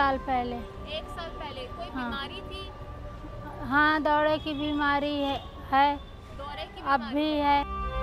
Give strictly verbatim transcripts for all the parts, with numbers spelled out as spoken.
साल पहले। एक साल पहले कोई हाँ। बीमारी थी? हाँ, दौरे की बीमारी है, है। दौरे की अब बीमारी भी है।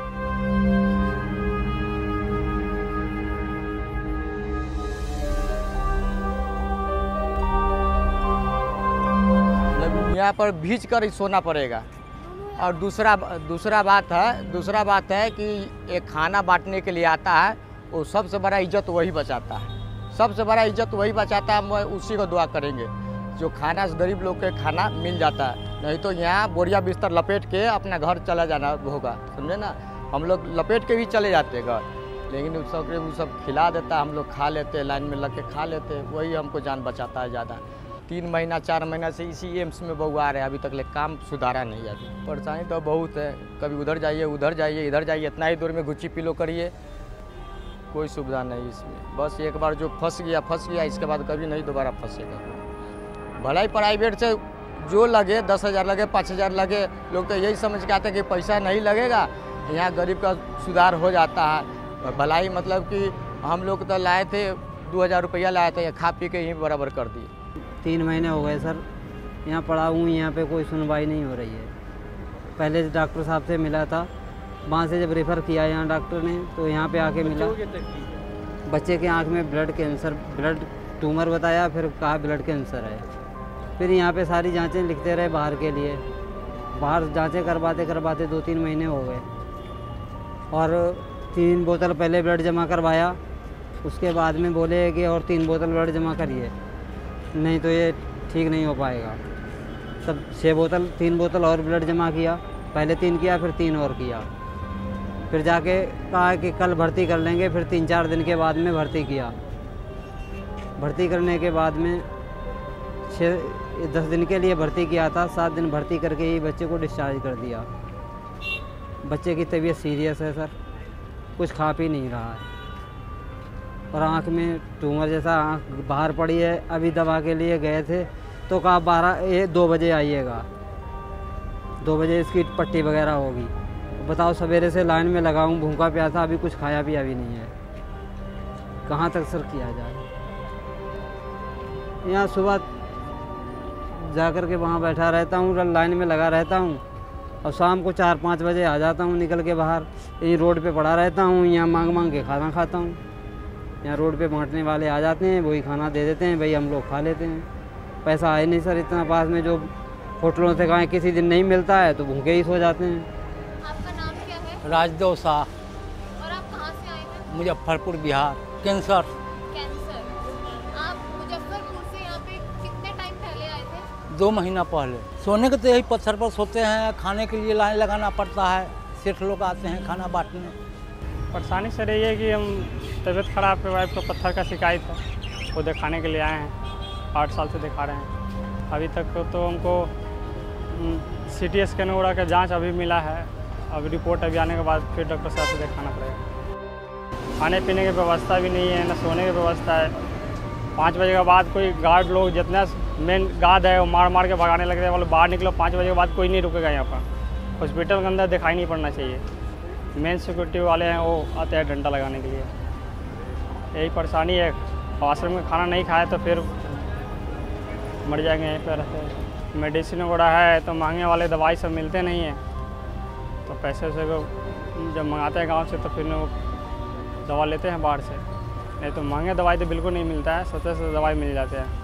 यहाँ पर भीज कर ही सोना पड़ेगा। और दूसरा दूसरा बात है दूसरा बात है कि एक खाना बांटने के लिए आता है, वो सबसे बड़ा इज्जत वही बचाता है, सबसे बड़ा इज्जत वही बचाता है। हम उसी को दुआ करेंगे जो खाना गरीब लोग के खाना मिल जाता है, नहीं तो यहाँ बोरिया बिस्तर लपेट के अपना घर चला जाना होगा, समझे ना। हम लोग लपेट के भी चले जाते घर, लेकिन उस सब वो सब खिला देता, हम लोग खा लेते, लाइन में लग के खा लेते, वही हमको जान बचाता है ज़्यादा। तीन महीना चार महीना से इसी एम्स में बहू आ रहे हैं, अभी तक ले काम सुधारा नहीं है। अभी परेशानी तो बहुत है, कभी उधर जाइए उधर जाइए इधर जाइए, इतना ही दूर में गुच्ची पिलो करिए, कोई सुविधा नहीं इसमें। बस एक बार जो फंस गया फंस गया, इसके बाद कभी नहीं दोबारा फंसेगा। भलाई प्राइवेट से जो लगे दस हज़ार लगे पाँच हज़ार लगे, लोग तो यही समझ के आते हैं कि पैसा नहीं लगेगा, यहाँ गरीब का सुधार हो जाता है। भलाई मतलब कि हम लोग तो लाए थे दो हज़ार रुपया लाए थे, खा पी के यहीं बराबर कर दिए। तीन महीने हो गए सर, यहाँ पड़ा हूँ, यहाँ पे कोई सुनवाई नहीं हो रही है। पहले डॉक्टर साहब से मिला था, वहाँ से जब रेफ़र किया यहाँ डॉक्टर ने, तो यहाँ पे आके मिला, बच्चे के आँख में ब्लड कैंसर ब्लड ट्यूमर बताया, फिर कहा ब्लड कैंसर है। फिर यहाँ पे सारी जांचें लिखते रहे बाहर के लिए, बाहर जांचें करवाते करवाते दो तीन महीने हो गए। और तीन बोतल पहले ब्लड जमा करवाया, उसके बाद में बोले कि और तीन बोतल ब्लड जमा करिए, नहीं तो ये ठीक नहीं हो पाएगा। तब छः बोतल तीन बोतल और ब्लड जमा किया, पहले तीन किया फिर तीन और किया, फिर जाके कहा कि कल भर्ती कर लेंगे, फिर तीन चार दिन के बाद में भर्ती किया। भर्ती करने के बाद में छः दस दिन के लिए भर्ती किया था, सात दिन भर्ती करके ही बच्चे को डिस्चार्ज कर दिया। बच्चे की तबीयत सीरियस है सर, कुछ खा पी नहीं रहा है, और आँख में ट्यूमर जैसा आँख बाहर पड़ी है। अभी दवा के लिए गए थे तो कहा बारह ये दो बजे आइएगा, दो बजे इसकी पट्टी वगैरह होगी। बताओ सवेरे से लाइन में लगा हूँ, भूखा प्यासा, अभी कुछ खाया पिया भी नहीं है, कहाँ तक सर किया जाए। यहाँ सुबह जाकर के वहाँ बैठा रहता हूँ, लाइन में लगा रहता हूँ, और शाम को चार पाँच बजे आ जाता हूँ निकल के बाहर। यही रोड पे पड़ा रहता हूँ, यहाँ मांग मांग के खाना खाता हूँ। यहाँ रोड पे बांटने वाले आ जाते हैं, वही खाना दे देते हैं, भाई हम लोग खा लेते हैं। पैसा है नहीं सर इतना पास में, जो होटलों से कहीं किसी दिन नहीं मिलता है तो भूखे ही सो जाते हैं। आपका नाम क्या है? राजदेव शाह। और आप कहाँ से आए हैं? मुजफ्फरपुर बिहार। कैंसर। कैंसर। आप मुजफ्फरपुर से यहाँ पे कितने टाइम पहले आए थे? दो महीना पहले। सोने के तो यही पत्थर पर सोते हैं, खाने के लिए लाइन लगाना पड़ता है, सेठ लोग आते हैं खाना बांटने। परेशानी सर ये है कि हम तबीयत ख़राब है, वाइफ को पत्थर का शिकायत है, वो दिखाने के लिए आए हैं, आठ साल से दिखा रहे हैं। अभी तक तो हमको सी टी स्कैन वगैरह का जांच अभी मिला है, अभी रिपोर्ट अभी आने के बाद फिर डॉक्टर साहब से दिखाना पड़ेगा। खाने पीने की व्यवस्था भी नहीं है, न सोने की व्यवस्था है। पाँच बजे के बाद कोई गार्ड लोग, जितना मेन गार्ड है वो मार मार के भगाने लगते हैं, बोले बाहर निकलो, पाँच बजे के बाद कोई नहीं रुकेगा यहाँ पर। हॉस्पिटल के अंदर दिखाई नहीं पड़ना चाहिए। मेन सिक्योरिटी वाले हैं वो आते हैं डंडा लगाने के लिए, यही परेशानी है। आश्रम में खाना नहीं खाए तो फिर मर जाएंगे यहीं पर रहते हैं। मेडिसिन वगैरह है तो महंगे वाले दवाई सब मिलते नहीं हैं, तो पैसे से को जब मंगाते हैं गांव से तो फिर वो दवा लेते हैं बाहर से, नहीं तो महंगे दवाई तो बिल्कुल नहीं मिलता है, सस्ते से दवाई मिल जाते हैं।